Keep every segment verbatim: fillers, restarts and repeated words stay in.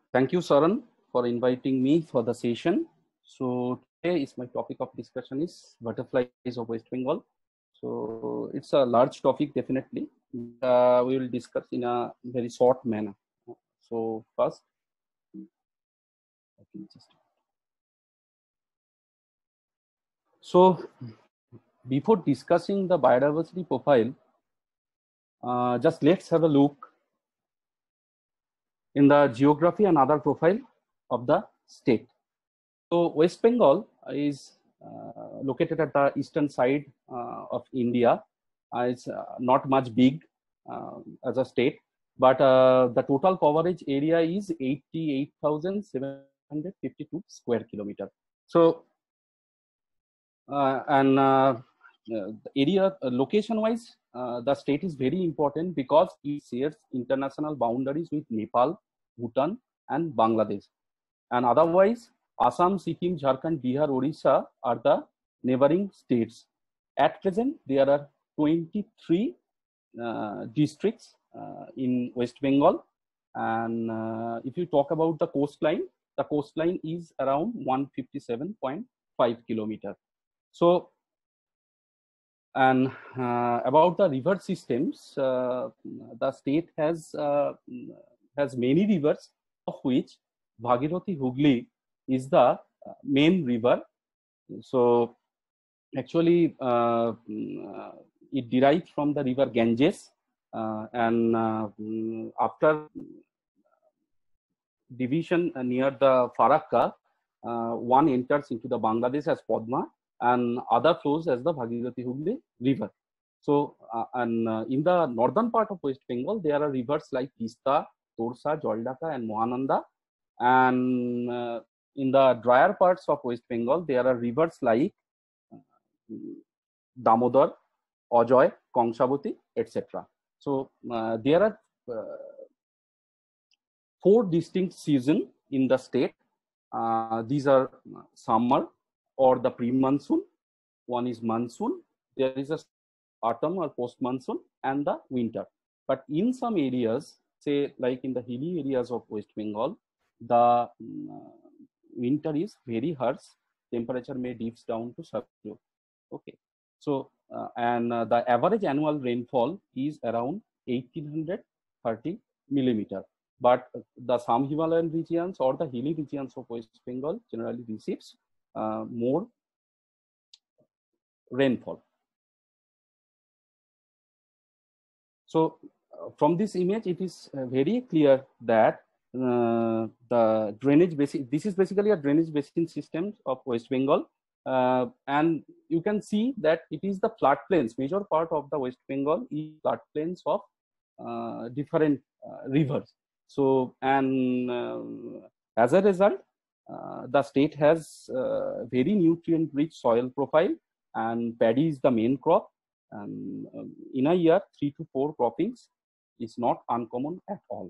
Thank you, Saran, for inviting me for the session. So today is my topic of discussion is butterflies of West Bengal. So it's a large topic, definitely. Uh, we will discuss in a very short manner. So first, okay, just so before discussing the biodiversity profile, uh, just let's have a look in the geography and other profile of the state. So West Bengal is uh, located at the eastern side uh, of India. Uh, it's uh, not much big uh, as a state, but uh, the total coverage area is eighty-eight thousand seven hundred fifty-two square kilometer. So, uh, and uh, the area uh, location wise, uh, the state is very important because it shares international boundaries with Nepal, Bhutan, and Bangladesh. And otherwise, Assam, Sikkim, Jharkhand, Bihar, Odisha are the neighboring states. At present, there are twenty-three uh, districts uh, in West Bengal. And uh, if you talk about the coastline, the coastline is around one hundred fifty-seven point five kilometers. So, and uh, about the river systems, uh, the state has uh, has many rivers, of which Bhagirathi Hooghly is the main river. So actually, uh, it derives from the river Ganges, uh, and uh, after division near the Farakka, uh, one enters into the Bangladesh as Padma, and other flows as the Bhagirathi Hooghly river. So, uh, and uh, in the northern part of West Bengal, there are rivers like Tista, Torsa, Joldaka, and Mohananda. And uh, in the drier parts of West Bengal, there are rivers like uh, Damodar, Ajoy, Kongsabati, et cetera. So, uh, there are uh, four distinct seasons in the state. Uh, these are summer or the pre-monsoon. One is monsoon. There is a autumn or post-monsoon and the winter. But in some areas, say like in the hilly areas of West Bengal, the uh, winter is very harsh. Temperature may dips down to sub zero. Okay. So, uh, and uh, the average annual rainfall is around eighteen thirty millimeter. But the some Himalayan regions or the hilly regions of West Bengal generally receives uh, more rainfall. So uh, from this image, it is uh, very clear that uh, the drainage basin, this is basically a drainage basin system of West Bengal. Uh, and you can see that it is the floodplains, major part of the West Bengal is floodplains of uh, different uh, rivers. So, and uh, as a result, uh, the state has uh, very nutrient rich soil profile, and paddy is the main crop. And um, in a year, three to four croppings is not uncommon at all.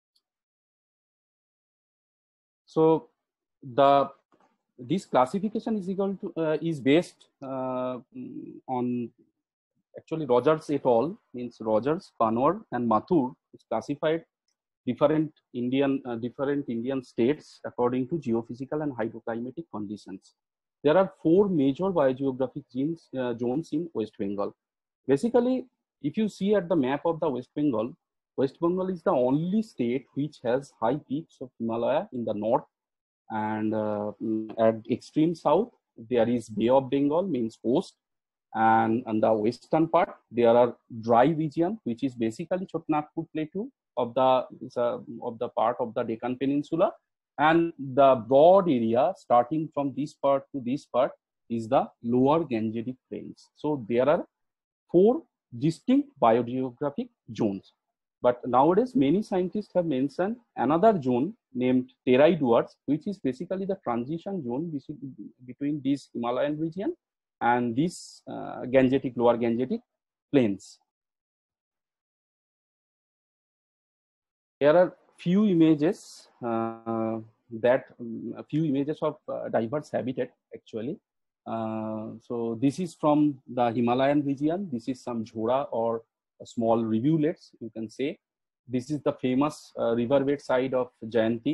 So the this classification is equal to uh, is based uh, on actually Rogers et al. Means Rogers, Panwar, and Mathur is classified different Indian uh, different Indian states according to geophysical and hydroclimatic conditions. There are four major biogeographic genes, uh, zones in West Bengal. Basically, if you see at the map of the West Bengal, West Bengal is the only state which has high peaks of Himalaya in the north, and uh, at extreme south there is Bay of Bengal, means coast, and on the western part there are dry region which is basically Chotnagpur Plateau of the uh, of the part of the Deccan Peninsula, and the broad area starting from this part to this part is the lower Gangetic Plains. So there are four distinct biogeographic zones. But nowadays, many scientists have mentioned another zone named Terai Duars, which is basically the transition zone between this Himalayan region and this uh, Gangetic, lower Gangetic plains. Here are few images uh, that um, a few images of uh, diverse habitat actually. Uh, so this is from the Himalayan region. This is some jhora or small rivulets, you can say. This is the famous uh, riverbed side of Jayanti.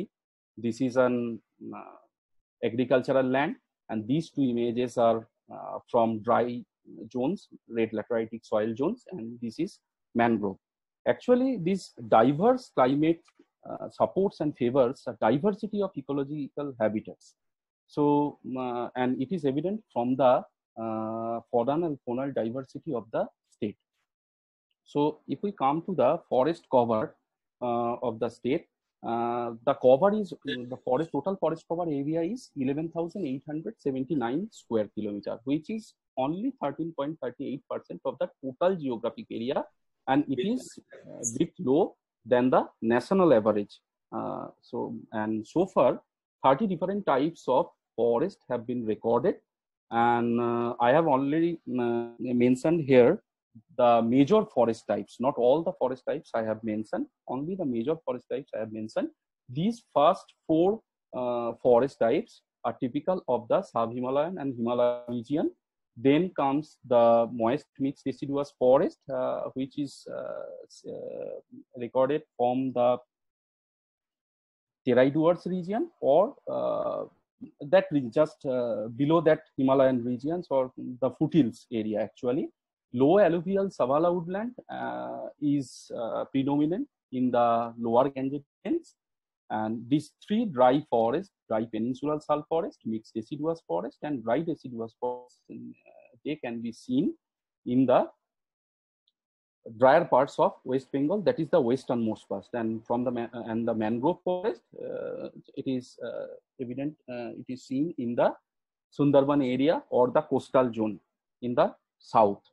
This is an uh, agricultural land, and these two images are uh, from dry zones, red lateritic soil zones, and this is mangrove. Actually, this diverse climate uh, supports and favors a diversity of ecological habitats. So, uh, and it is evident from the uh, faunal and faunal diversity of the state. So, if we come to the forest cover uh, of the state, uh, the cover is the forest total forest cover area is eleven thousand eight hundred seventy-nine square kilometer, which is only thirteen point three eight percent of the total geographic area, and it is a bit low than the national average. Uh, so, and so far, thirty different types of forest have been recorded, and uh, I have already uh, mentioned here the major forest types, not all the forest types I have mentioned, only the major forest types I have mentioned. These first four uh, forest types are typical of the sub-Himalayan and Himalayan region. Then comes the moist mixed deciduous forest, uh, which is uh, uh, recorded from the Terai-Duars region, or uh, that just uh, below that Himalayan regions, or the foothills area actually. Low alluvial savala woodland uh, is uh, predominant in the lower Ganges plains, and these three dry forests, dry peninsular sal forest, mixed deciduous forest, and dry deciduous forest, uh, they can be seen in the drier parts of West Bengal, that is the westernmost part, and from the and the mangrove forest, uh, it is uh, evident, uh, it is seen in the Sundarban area or the coastal zone in the south.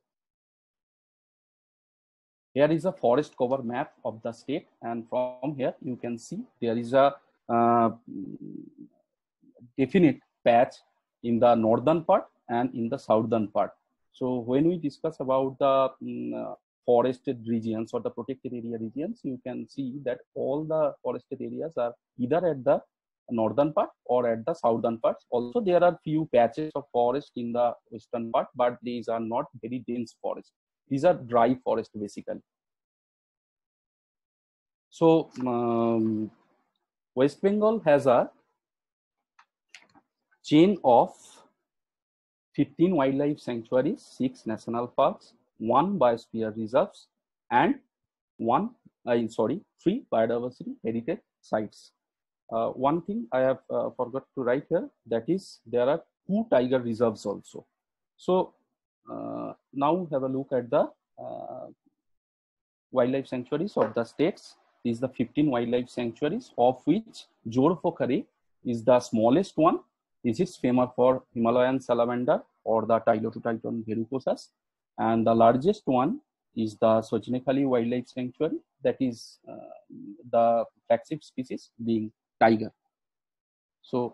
Here is a forest cover map of the state, and from here you can see there is a uh, definite patch in the northern part and in the southern part. So when we discuss about the um, forested regions or the protected area regions, you can see that all the forested areas are either at the northern part or at the southern parts. Also, there are few patches of forest in the western part, but these are not very dense forest. These are dry forest basically. So um, West Bengal has a chain of fifteen wildlife sanctuaries, six national parks, one biosphere reserves, and one, uh, sorry, three biodiversity heritage sites. Uh, one thing I have uh, forgot to write here, that is there are two tiger reserves also. So uh, now have a look at the uh, wildlife sanctuaries of the states. These are the fifteen wildlife sanctuaries, of which Jorphokari is the smallest one. This is famous for Himalayan salamander or the Tylototyton verrucosus, and the largest one is the Sojnekhali Wildlife Sanctuary, that is uh, the flagship species being tiger. So,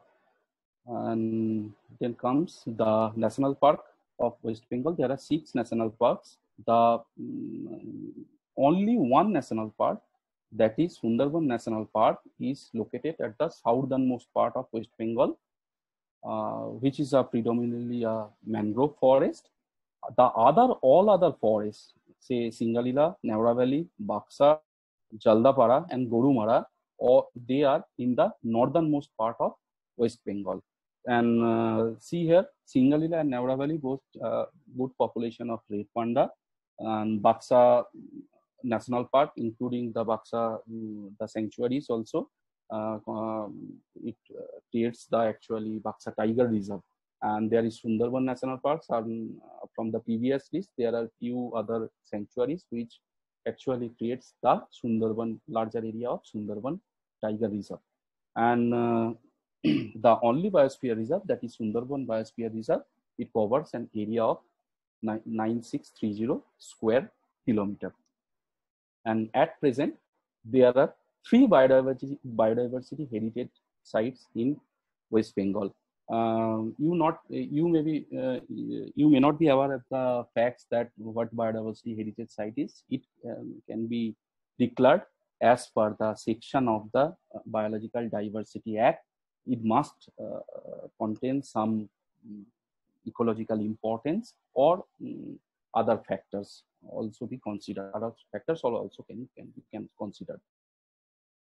and then comes the national park of West Bengal. There are six national parks. The um, only one national park, that is Sundarban National Park, is located at the southernmost part of West Bengal, uh, which is a predominantly a mangrove forest. The other, all other forests, say Singalila, Neora Valley, Baksa, Jaldapara, and Gorumara, or they are in the northernmost part of West Bengal. And uh, see here, Singalila and Neora Valley both uh, good population of red panda, and Baksa National Park, including the Baksa, um, the sanctuaries also. Uh, um, it uh, creates the actually Baksa Tiger Reserve. And there is Sundarban National Parks. And uh, from the previous list, there are few other sanctuaries which actually creates the Sundarban, larger area of Sundarban Tiger Reserve. And uh, the only biosphere reserve, that is Sundarban Biosphere Reserve, it covers an area of nine thousand six hundred thirty square kilometer. And at present, there are three biodiversity, biodiversity heritage sites in West Bengal. Um, you not you may be uh, you may not be aware of the facts that what biodiversity heritage site is. It um, can be declared as per the section of the Biological Diversity Act. It must uh, contain some um, ecological importance or um, other factors also be considered. Other factors also can can can consider.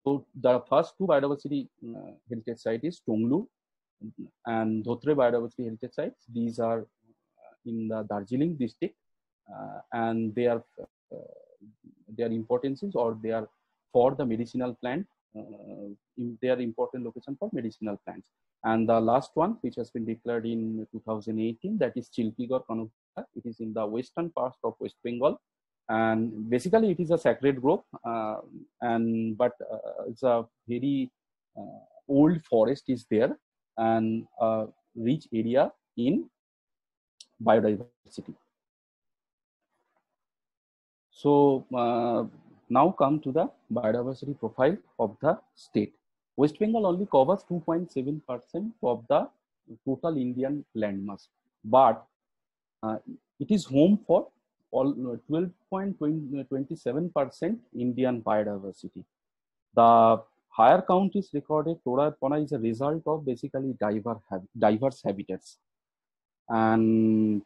So the first two biodiversity uh, heritage site is Tonglu and Dhotre biodiversity heritage sites. These are in the Darjeeling district, uh, and they are uh, their importances, or they are for the medicinal plant. Uh, in their important location for medicinal plants. And the last one, which has been declared in two thousand eighteen, that is Chilpigor Kanukta. It is in the western part of West Bengal, and basically it is a sacred grove, uh, and but uh, it's a very uh, old forest is there, and a rich area in biodiversity. So uh, now come to the biodiversity profile of the state. West Bengal only covers two point seven percent of the total Indian landmass, but uh, it is home for all twelve point two seven percent Indian biodiversity. The higher count is recorded. Flora and fauna is a result of basically diverse, diverse habitats. And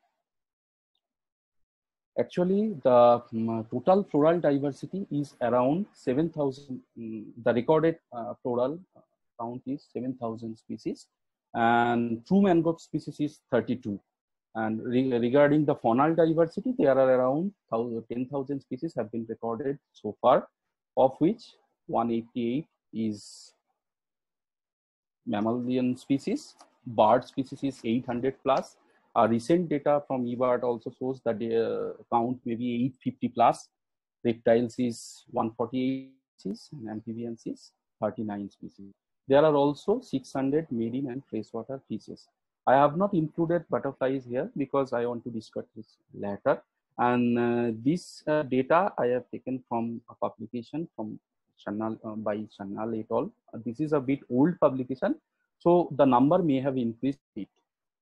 actually, the um, total floral diversity is around seven thousand. Um, the recorded uh, floral count is seven thousand species, and true mangrove species is thirty-two. And re regarding the faunal diversity, there are around ten thousand species have been recorded so far, of which one hundred eighty-eight is mammalian species. Bird species is eight hundred plus. Uh, recent data from E B A R T also shows that the uh, count may be eight hundred fifty plus. Reptiles is one hundred forty-eight species, and amphibians is thirty-nine species. There are also six hundred marine and freshwater fishes. I have not included butterflies here because I want to discuss this later. And uh, this uh, data I have taken from a publication from Channal, uh, by Channal et al. Uh, this is a bit old publication, so the number may have increased a bit.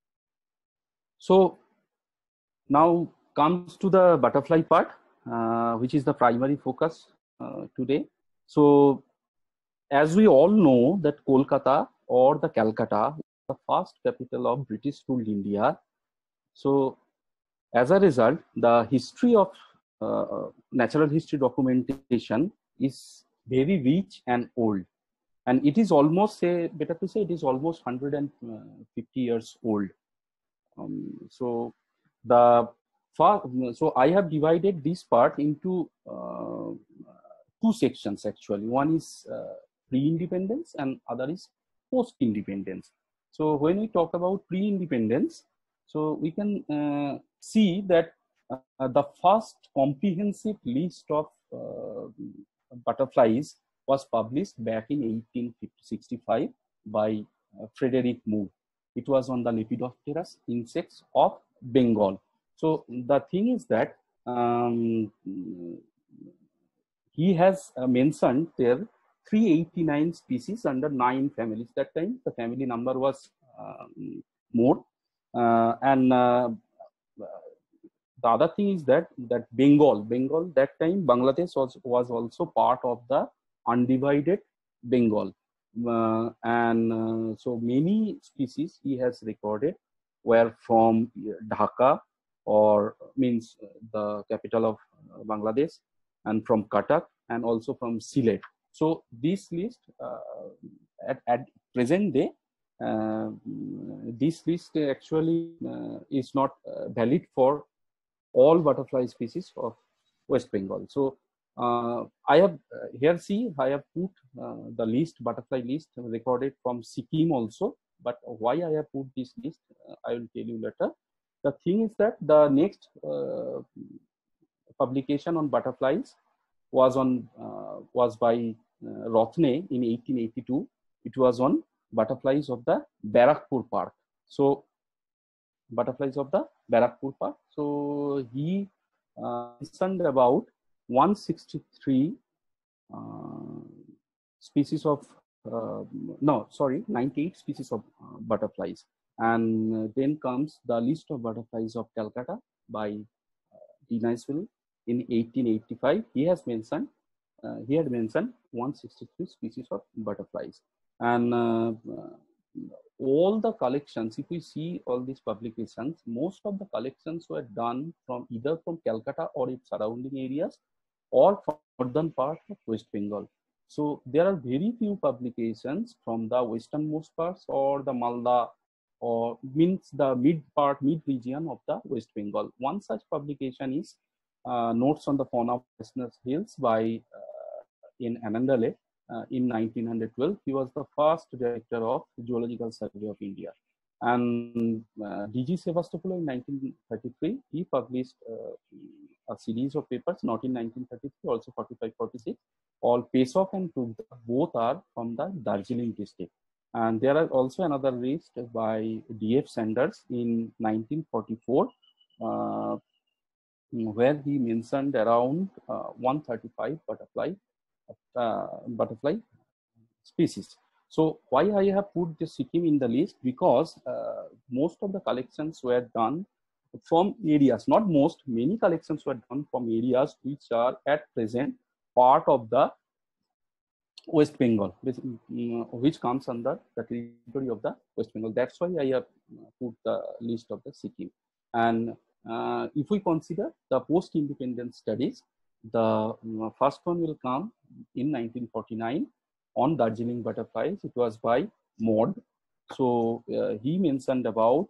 So now comes to the butterfly part, uh, which is the primary focus uh, today. So as we all know that Kolkata or the Calcutta, the first capital of British ruled India. So as a result, the history of uh, natural history documentation is very rich and old. And it is almost, say, better to say, it is almost one hundred fifty years old. Um, so the so I have divided this part into uh, two sections actually. One is uh, pre-independence and other is post-independence. So when we talk about pre-independence, so we can uh, see that uh, the first comprehensive list of uh, butterflies was published back in eighteen sixty-five by uh, Frederick Moore. It was on the Lepidopterus insects of Bengal. So the thing is that um, he has uh, mentioned there three hundred eighty-nine species under nine families. That time the family number was um, more. Uh, and uh, the other thing is that that Bengal, Bengal that time Bangladesh was, was also part of the undivided Bengal. Uh, and uh, so many species he has recorded were from Dhaka, or means the capital of Bangladesh, and from Cuttack, and also from Sylhet. So this list uh, at, at present day, uh, this list actually uh, is not uh, valid for all butterfly species of West Bengal. So uh, I have uh, here see I have put uh, the list, butterfly list recorded from Sikkim also. But why I have put this list, uh, I will tell you later. The thing is that the next uh, publication on butterflies was on uh, was by uh, Rothne in eighteen eighty-two. It was on butterflies of the Barakpur Park. So butterflies of the Barakpur Park. So he uh, mentioned about one hundred sixty-three uh, species of uh, no sorry ninety-eight species of uh, butterflies. And then comes the list of butterflies of Calcutta by uh, D. Niceville in eighteen eighty-five. He has mentioned uh, he had mentioned one hundred sixty-three species of butterflies. And uh, all the collections, if we see all these publications, most of the collections were done from either from Calcutta or its surrounding areas, or from northern part of West Bengal. So there are very few publications from the westernmost parts or the Malda, or means the mid part, mid region of the West Bengal. One such publication is uh, Notes on the Fauna of Western Hills by uh, in Anandale uh, in nineteen twelve. He was the first director of Zoological Survey of India. And uh, D G Sevastopoulos in nineteen thirty-three, he published uh, a series of papers, not in nineteen thirty-three, also forty-five forty-six. All Pesok and Tugda, both are from the Darjeeling district. And there are also another list by D F Sanders in nineteen forty-four, uh, where he mentioned around uh, one hundred thirty-five butterfly uh, butterfly species. So why I have put the Sikkim in the list? Because uh, most of the collections were done from areas, not most, many collections were done from areas which are at present part of the West Bengal, which, which comes under the territory of the West Bengal. That's why I have put the list of the Sikkim. And uh, if we consider the post-independent studies, the uh, first one will come in nineteen forty-nine on Darjeeling butterflies. It was by Maud. So uh, he mentioned about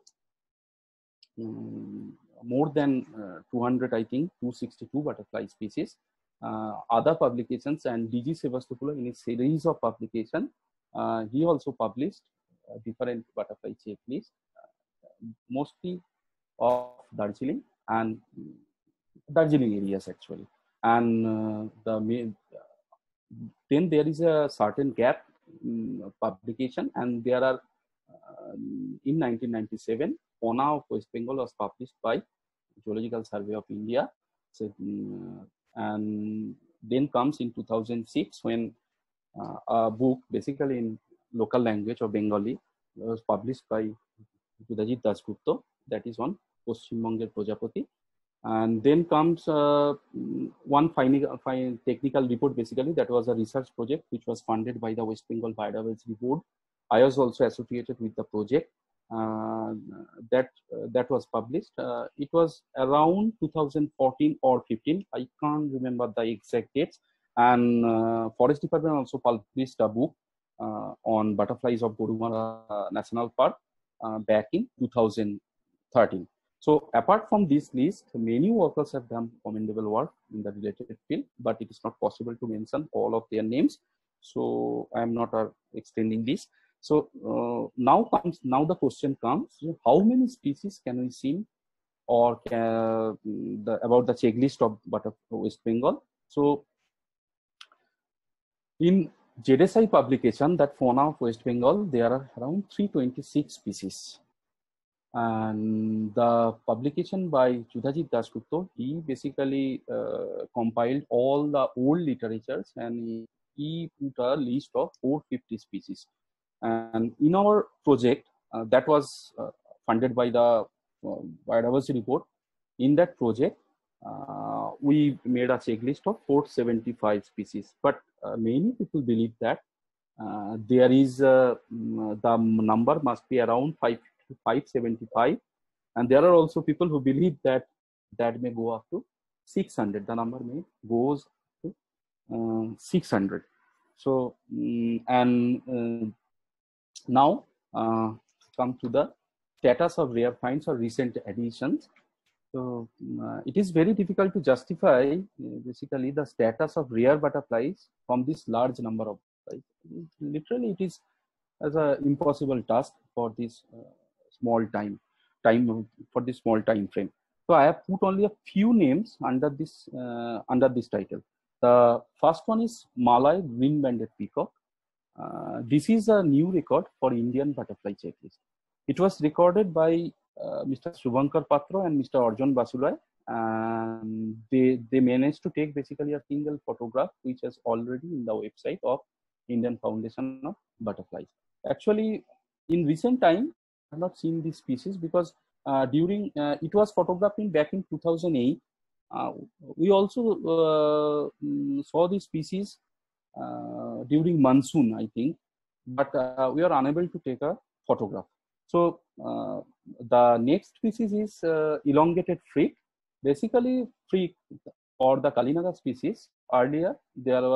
um, more than uh, two hundred, I think, two hundred sixty-two butterfly species. Uh, other publications, and D G Sevastopoulos in a series of publications, uh, he also published uh, different butterfly checklist, uh, mostly of Darjeeling and Darjeeling areas actually. And uh, the main, then there is a certain gap in publication, and there are uh, in nineteen ninety-seven, Fauna of West Bengal was published by Zoological Survey of India. So, uh, and then comes in two thousand six when uh, a book basically in local language of Bengali was published by Judhajit Dasgupta, that is on Paschim Banger Prajapati. And then comes uh, one final, final technical report, basically that was a research project which was funded by the West Bengal Biodiversity Board. I was also associated with the project. Uh, that uh, that was published. Uh, it was around two thousand fourteen or fifteen. I can't remember the exact dates. And uh, Forest Department also published a book uh, on butterflies of Gorumara National Park uh, back in two thousand thirteen. So apart from this list, many workers have done commendable work in the related field, but it is not possible to mention all of their names. So I am not uh, extending this. So uh, now comes now the question comes: how many species can we see, or can, the, about the checklist of butterfly West Bengal? So in Z S I publication, that Fauna of West Bengal, there are around three hundred twenty-six species. And the publication by Judhajit Dasgupta, he basically uh, compiled all the old literatures, and he put a list of four hundred fifty species. And in our project uh, that was uh, funded by the uh, Biodiversity Board, in that project uh, we made a checklist of four hundred seventy-five species. But uh, many people believe that uh, there is uh, the number must be around five hundred seventy-five, and there are also people who believe that that may go up to six hundred. The number may goes to uh, six hundred. So um, and uh, now uh, come to the status of rare finds or recent additions. So uh, it is very difficult to justify uh, basically the status of rare butterflies from this large number of butterflies. Literally, it is as an impossible task for this uh, small time time for this small time frame. So I have put only a few names under this uh, under this title. The first one is Malay green-banded peacock. Uh, this is a new record for Indian butterfly checklist. It was recorded by uh, Mister Shubhankar Patra and Mister Arjun Basulay, and they they managed to take basically a single photograph, which is already in the website of Indian Foundation of Butterflies. Actually, in recent time, I have not seen this species because uh, during uh, it was photographed in back in two thousand eight. Uh, we also uh, saw this species uh, during monsoon, I think, but uh, we are unable to take a photograph. So uh, the next species is uh, elongated freak. Basically, freak or the Kalinaga species. Earlier, there was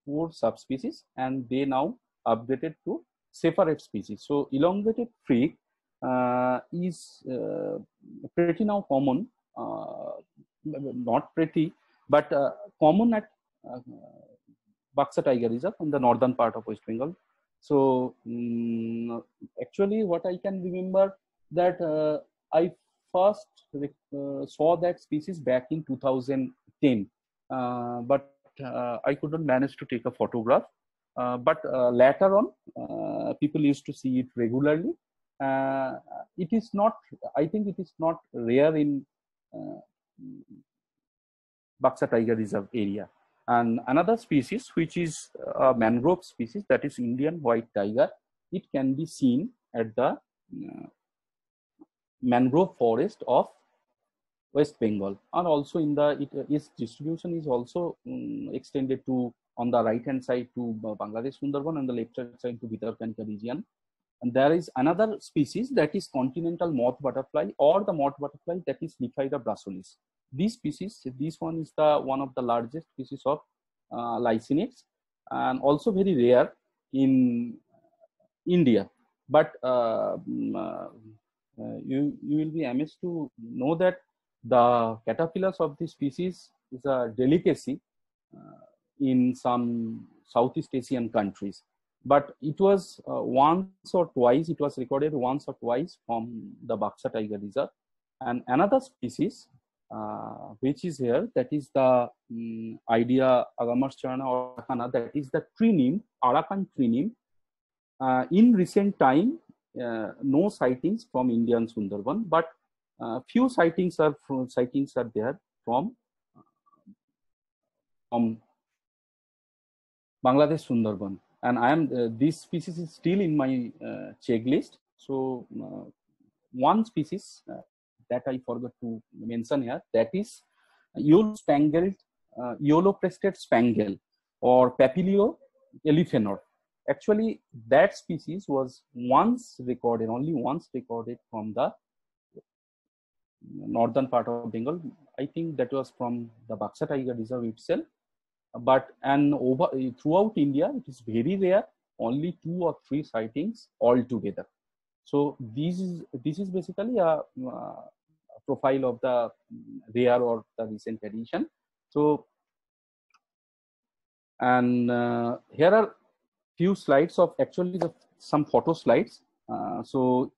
four subspecies, and they now updated to separate species. So elongated freak uh, is uh, pretty now common, uh, not pretty, but uh, common at uh, Baksa Tiger Reserve in the northern part of West Bengal. So um, actually, what I can remember that uh, I first uh, saw that species back in two thousand ten, uh, but uh, I couldn't manage to take a photograph. Uh, but uh, later on, uh, people used to see it regularly. Uh, it is not, I think it is not rare in uh, Baksa Tiger Reserve area. And another species, which is a mangrove species, that is Indian white tiger, it can be seen at the uh, mangrove forest of West Bengal, and also in the it, its distribution is also um, extended to on the right hand side to Bangladesh Sundarban and the left hand side to Bhitarkanika region. And there is another species that is continental moth butterfly, or the moth butterfly that is Liphaira brachylis. This species, this one is the one of the largest species of uh, lycaenids, and also very rare in India. But uh, uh, you you will be amazed to know that the caterpillars of this species is a delicacy uh, in some Southeast Asian countries. But it was uh, once or twice, it was recorded once or twice from the Baksa Tiger Reserve. And another species, uh, which is here, that is the um, Idea agamarschana or Arakana, that is the tree neem, Arakan tree neem. Uh, in recent time, uh, no sightings from Indian Sundarban, but uh, few sightings are from, sightings are there from from Bangladesh Sundarban. And I am uh, this species is still in my uh, checklist. So uh, one species uh, that I forgot to mention here, that is yellow spangled, uh, yellow crested spangle, or Papilio elephanor. Actually, that species was once recorded, only once recorded from the northern part of Bengal. I think that was from the Baksa Tiger Reserve itself. But and over throughout India, it is very rare. Only two or three sightings altogether. So this is this is basically a, a profile of the rare or the recent addition. So and uh, here are few slides of actually the, some photo slides. Uh, so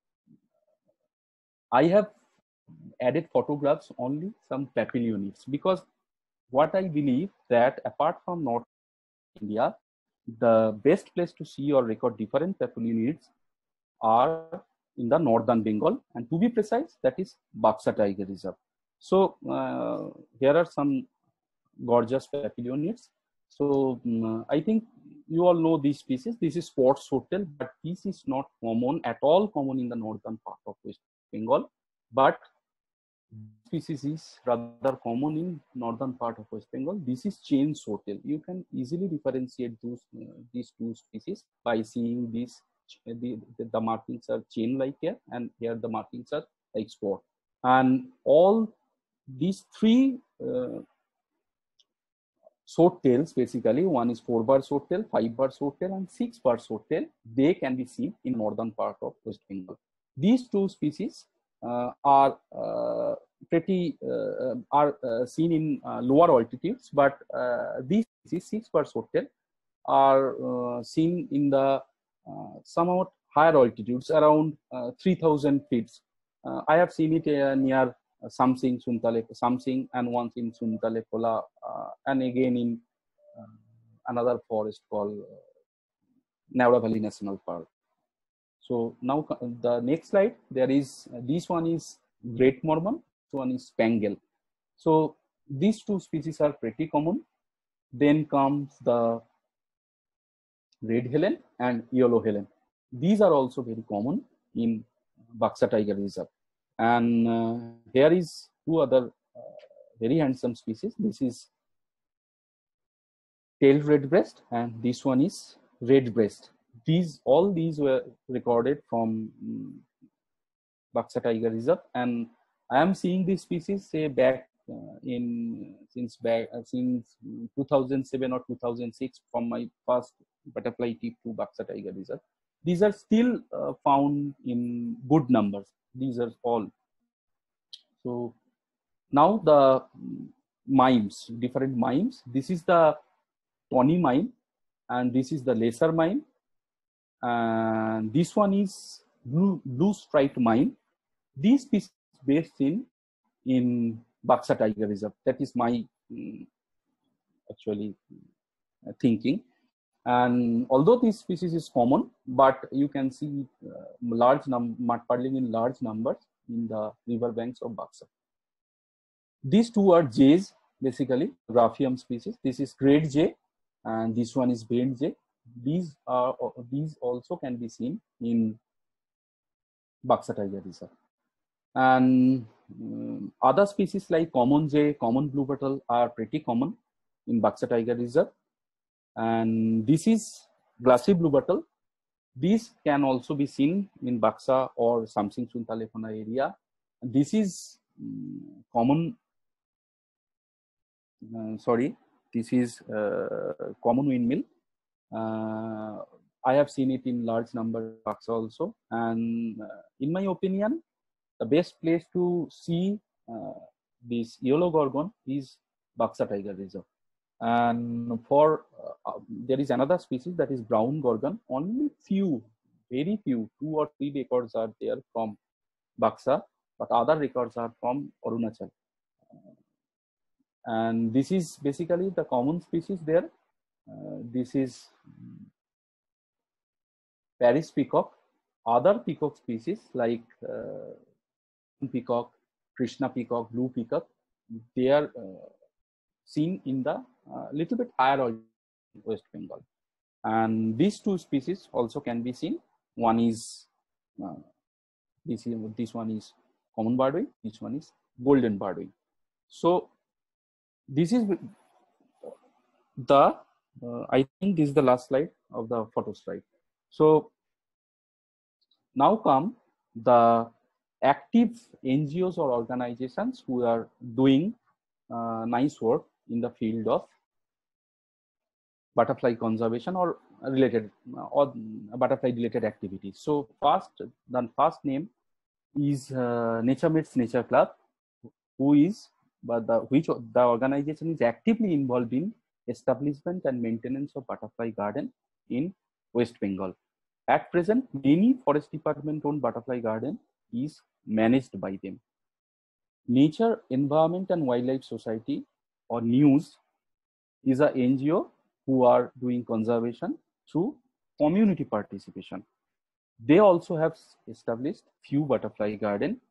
I have added photographs only some papillionids, because what I believe that apart from North India, the best place to see or record different papillionids are in the northern Bengal, and to be precise, that is Baksa Tiger Reserve. So uh, here are some gorgeous papillionids. So um, I think you all know these species. This is spot swordtail, but this is not common at all common in the northern part of West Bengal. But species is rather common in northern part of West Bengal. This is chain swordtail. You can easily differentiate those uh, these two species by seeing these. The, the, the markings are chain like here, and here the markings are like spot. And all these three uh, swordtails, basically, one is four bar swordtail, five bar swordtail, and six bar swordtail, they can be seen in northern part of West Bengal. These two species uh, are uh, pretty uh, are uh, seen in uh, lower altitudes, but uh, these species, six bar swordtail, are uh, seen in the uh, somewhat higher altitudes, around uh, three thousand feet. Uh, I have seen it uh, near uh, Samsing, Suntale, Samsing, and once in Suntale Kola, uh, and again in uh, another forest called uh, Neora Valley National Park. So now the next slide, there is uh, this one is Great Mormon, this one is Spangle. So these two species are pretty common. Then comes the Red Helen and Yellow Helen. These are also very common in Baksa Tiger Reserve. And uh, here is two other uh, very handsome species. This is tailed redbreast, and this one is redbreast. These all these were recorded from um, Baksa Tiger Reserve, and I am seeing this species say back uh, in since back uh, since two thousand seven or two thousand six from my first butterfly tip to Baksa Tiger Reserve. These are still uh, found in good numbers. These are all. So now the mimes, different mimes. This is the tawny mime, and this is the lesser mime, and this one is blue blue striped mime. These species based in in Baksa Tiger Reserve. That is my um, actually uh, thinking. And although this species is common, but you can see uh, large num mud puddling in large numbers in the river banks of Baksa. These two are jays, basically Graphium species. This is great jay, and this one is bent jay. These are these also can be seen in Baksa Tiger Reserve. And um, other species like common jay, common blue bottle are pretty common in Baksa Tiger Reserve. And this is glassy blue bottle. These can also be seen in Baksa or Samsing Suntalefona area. This is um, common, uh, sorry, this is uh, common windmill. Uh, I have seen it in large number in Baksa also. And uh, in my opinion, the best place to see uh, this yellow gorgon is Baksa Tiger Reserve. And for uh, there is another species that is brown gorgon. Only few, very few, two or three records are there from Baksa, but other records are from Arunachal. And this is basically the common species there. Uh, this is Paris peacock. Other peacock species like uh, peacock, Krishna peacock, blue peacock, they are uh, seen in the uh, little bit higher West Bengal. And these two species also can be seen. One is uh, this, is, this one is common birdwing, this one is golden birdwing. So this is the, uh, I think this is the last slide of the photo slide. So now come the active N G Os or organizations who are doing uh, nice work in the field of butterfly conservation or related or butterfly related activities. So first, the first name is uh, Nature Mates Nature Club, who is but the which the organization is actively involved in establishment and maintenance of butterfly garden in West Bengal. At present, many forest department owned butterfly garden is managed by them. Nature, Environment and Wildlife Society or NEWS is a N G O who are doing conservation through community participation. They also have established few butterfly garden,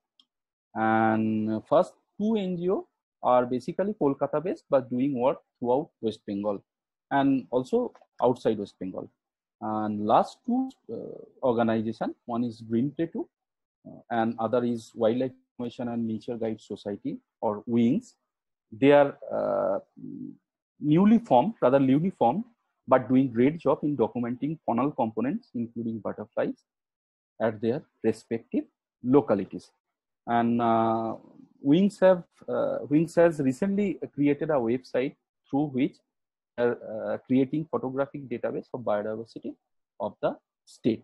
and first two N G O are basically Kolkata based but doing work throughout West Bengal and also outside West Bengal. And last two uh, organization, one is Green Plateau uh, and other is Wildlife Information and Nature Guide Society or WINGS. They are uh, newly formed, rather newly formed, but doing great job in documenting faunal components, including butterflies, at their respective localities. And uh, WINGS have uh, WINGS has recently created a website through which they are uh, creating photographic database of biodiversity of the state.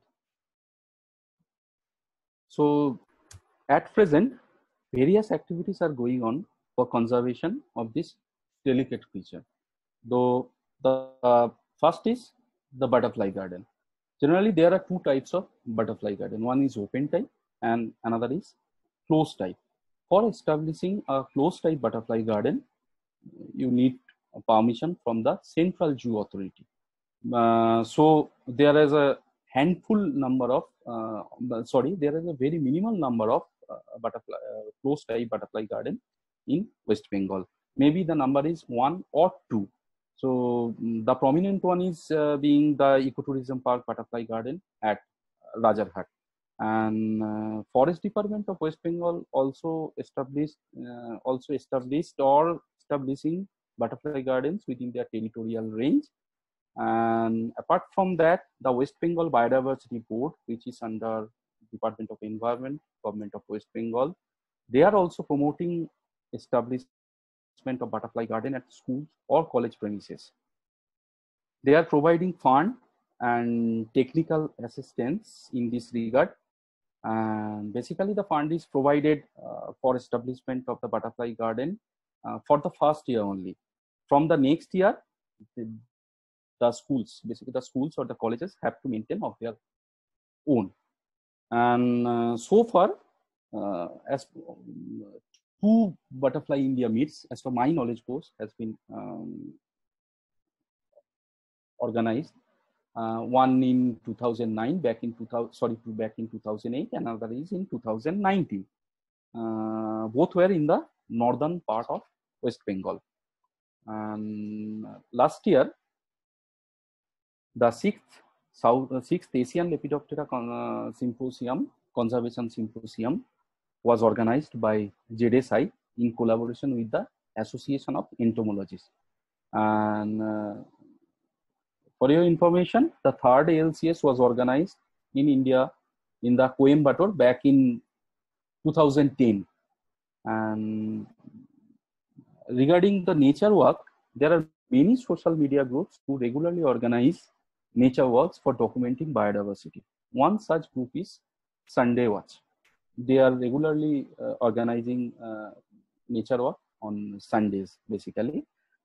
So at present, various activities are going on for conservation of this delicate creature. Though the uh, first is the butterfly garden. Generally, there are two types of butterfly garden. One is open type and another is closed type. For establishing a closed type butterfly garden, you need permission from the Central Zoo Authority. Uh, so there is a handful number of, uh, sorry, there is a very minimal number of uh, butterfly, uh, closed type butterfly garden in West Bengal. Maybe the number is one or two. So the prominent one is uh, being the Ecotourism Park Butterfly Garden at Rajarhat. And uh, Forest Department of West Bengal also established, uh, also established or establishing butterfly gardens within their territorial range. And apart from that, the West Bengal Biodiversity Board, which is under Department of Environment, Government of West Bengal, they are also promoting establishment of butterfly garden at schools or college premises. They are providing fund and technical assistance in this regard. And basically the fund is provided uh, for establishment of the butterfly garden uh, for the first year only. From the next year, the, the schools, basically the schools or the colleges have to maintain of their own. And uh, so far, uh, as two Butterfly India meets, as per my knowledge course, has been um, organized. Uh, one in two thousand nine, back in two thousand, sorry, back in two thousand eight, and another is in two thousand nineteen. Uh, both were in the northern part of West Bengal. And last year, the sixth South uh, sixth Asian Lepidoptera Con uh, Symposium, Conservation Symposium, was organized by Z S I in collaboration with the Association of Entomologists. And uh, for your information, the third A L C S was organized in India in the Coimbatore back in two thousand ten. And regarding the nature work, there are many social media groups who regularly organize nature works for documenting biodiversity. One such group is Sunday Watch. They are regularly uh, organizing uh, nature work on Sundays, basically.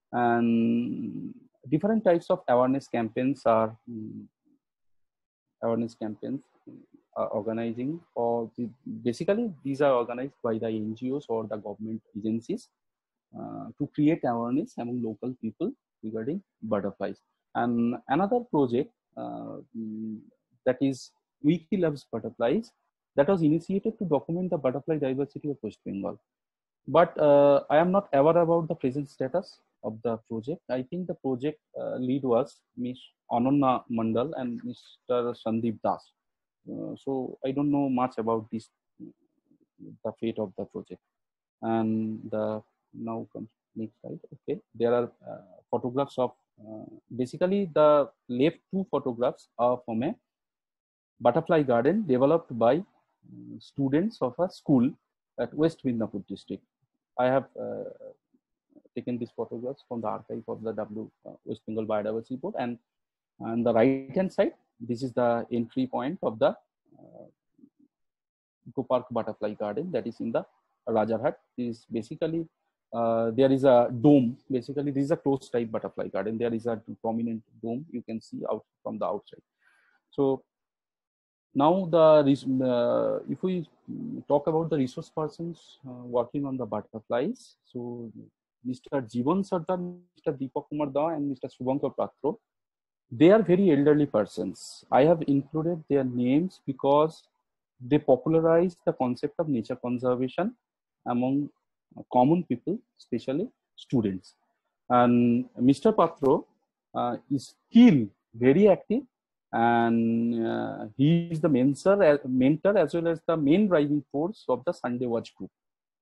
And different types of awareness campaigns are um, awareness campaigns are organizing, or the, basically these are organized by the N G Os or the government agencies uh, to create awareness among local people regarding butterflies. And another project uh, that is Wiki Loves Butterflies, that was initiated to document the butterfly diversity of West Bengal. But uh, I am not aware about the present status of the project. I think the project uh, lead was Miss Ananya Mandal and Mister Sandeep Das. Uh, so I don't know much about this, the fate of the project. And the now comes next slide. Okay, there are uh, photographs of uh, basically the left two photographs are from a butterfly garden developed by um, students of a school at West Midnapur district. I have uh, taken these photographs from the archive of the W uh, West Bengal Biodiversity Board, and on the right hand side, this is the entry point of the uh, Eco Park Butterfly Garden that is in the Rajarhat. This is basically uh, there is a dome. Basically, this is a closed type butterfly garden. There is a prominent dome you can see out from the outside. So now the uh, if we talk about the resource persons uh, working on the butterflies, so Mister Jivan Sardar, Mister Deepak Kumar Da, and Mister Subhankar Patro, they are very elderly persons. I have included their names because they popularized the concept of nature conservation among common people, especially students. And Mister Patro uh, is still very active, and uh, he is the mentor, mentor as well as the main driving force of the Sunday Watch group.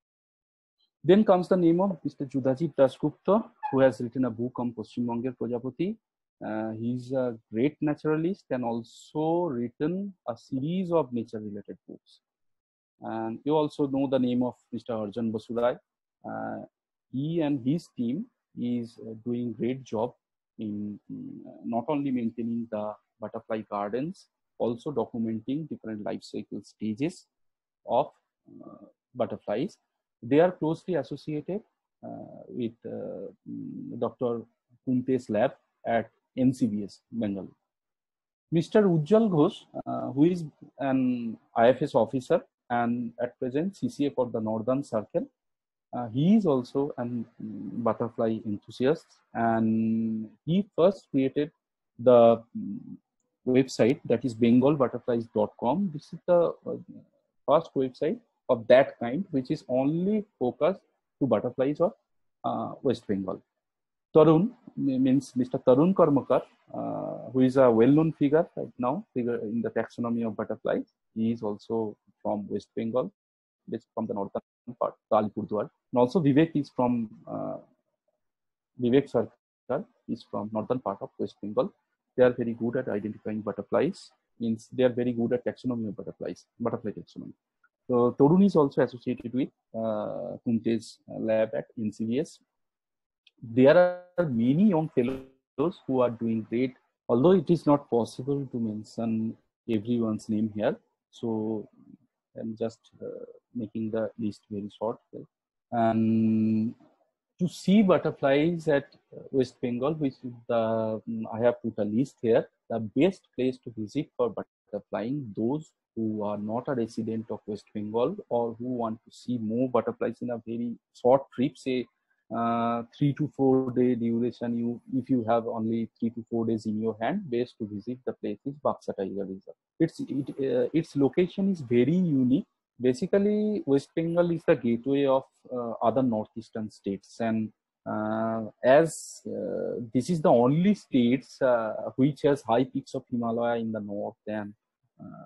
Then comes the name of Mister Judhajit Dasgupta, who has written a book on Paschim Banger Prajapati. Uh, he's a great naturalist and also written a series of nature-related books. And you also know the name of Mister Arjun Basurai. Uh, he and his team is uh, doing great job in uh, not only maintaining the butterfly gardens, also documenting different life cycle stages of uh, butterflies. They are closely associated uh, with uh, Doctor Kunte's lab at N C B S, Bengal. Mister Ujjwal Ghosh, uh, who is an I F S officer and at present C C A for the Northern Circle, uh, he is also a um, butterfly enthusiast, and he first created the um, website that is bengal butterflies dot com. This is the uh, first website of that kind, which is only focused to butterflies of uh, West Bengal. Tarun means Mister Tarun Karmakar, uh, who is a well-known figure right now, figure in the taxonomy of butterflies. He is also from West Bengal, from the northern part, Alipurduar. And also Vivek is from uh, Vivek Sarkar is from northern part of West Bengal. They are very good at identifying butterflies. Means they are very good at taxonomy of butterflies, butterfly taxonomy. So Torun is also associated with uh, Kunte's lab at N C B S. there are many young fellows who are doing great, although it is not possible to mention everyone's name here. So I'm just uh, making the list very short. And to see butterflies at West Bengal, which the I have put a list here, the best place to visit for butterflying, those who are not a resident of West Bengal or who want to see more butterflies in a very short trip, say uh, three to four day duration. You, if you have only three to four days in your hand, best to visit the place is Baksa Tiger Reserve. Its it, uh, its location is very unique. Basically, West Bengal is the gateway of uh, other northeastern states, and uh, as uh, this is the only states uh, which has high peaks of Himalaya in the north and uh,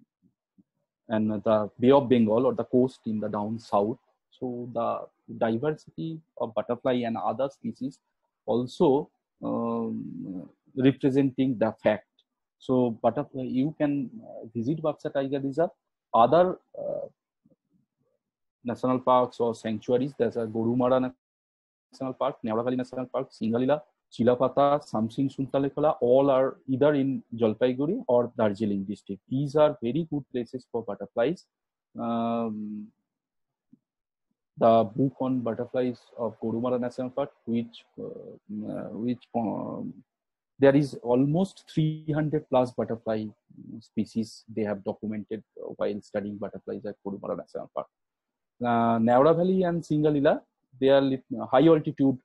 and the Bay of Bengal or the coast in the down south. So the diversity of butterfly and other species also um, representing the fact. So butterfly, you can visit Baksa Tiger Reserve. Other uh, national parks or sanctuaries, there's a Gorumara National Park, Neora Valley National Park, Singalila, Chilapata, Samsing Suntalekhola, all are either in Jalpaiguri or Darjeeling district. These are very good places for butterflies. Um, the book on butterflies of Gorumara National Park, which uh, which um, there is almost three hundred plus butterfly species they have documented while studying butterflies at Gorumara National Park. Uh, Neora Valley and Singalila, they are high altitude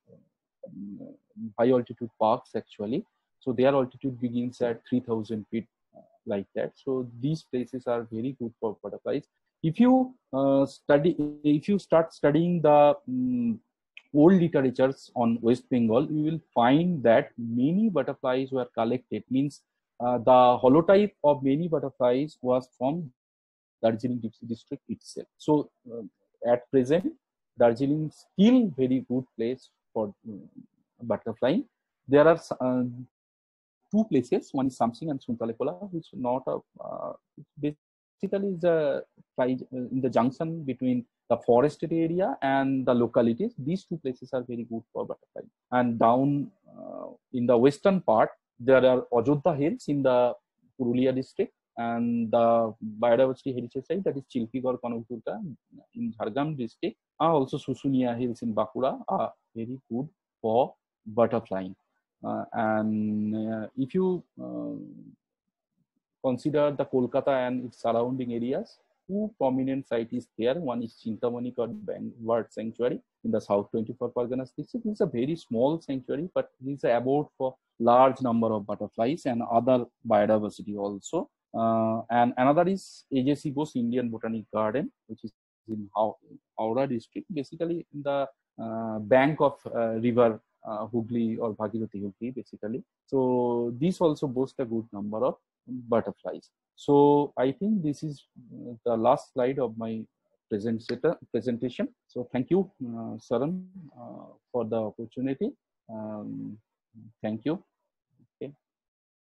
high altitude parks actually. So their altitude begins at three thousand feet uh, like that. So these places are very good for butterflies. If you uh, study, if you start studying the um, old literatures on West Bengal, you will find that many butterflies were collected. Means uh, the holotype of many butterflies was from Darjeeling district itself. So uh, at present, Darjeeling is still very good place for um, butterflying. There are uh, two places. One is Samsing and Suntalekhola, which not a uh, basically is a in the junction between the forested area and the localities. These two places are very good for butterfly. And down uh, in the western part, there are Ajodhya Hills in the Purulia district, and the biodiversity heritage site, that is Chilpigor Kanakdurga in Jhargram district, are also Susunia Hills in Bankura, are very good for butterflying. Uh, and uh, if you uh, consider the Kolkata and its surrounding areas, two prominent sites is there. One is Chintamani Bird Sanctuary in the South twenty-four Parganas district. This is a very small sanctuary, but it is a abode for large number of butterflies and other biodiversity also. Uh, and another is A J C Bose Indian Botanic Garden, which is in Howrah district, basically in the uh, bank of uh, river uh, Hooghly or Bhagirathi Hooghly, basically. So these also boast a good number of butterflies. So I think this is the last slide of my presentation. So thank you, uh, Saran, uh, for the opportunity. Um, thank you.